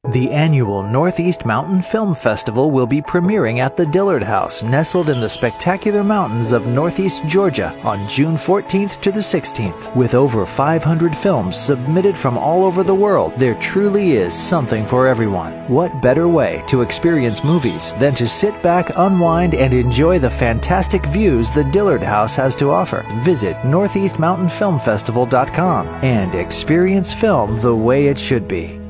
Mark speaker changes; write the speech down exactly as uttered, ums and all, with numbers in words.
Speaker 1: The annual Northeast Mountain Film Festival will be premiering at the Dillard House, nestled in the spectacular mountains of Northeast Georgia, on June fourteenth to the sixteenth. With over five hundred films submitted from all over the world, there truly is something for everyone. What better way to experience movies than to sit back, unwind, and enjoy the fantastic views the Dillard House has to offer? Visit northeast mountain film festival dot com and experience film the way it should be.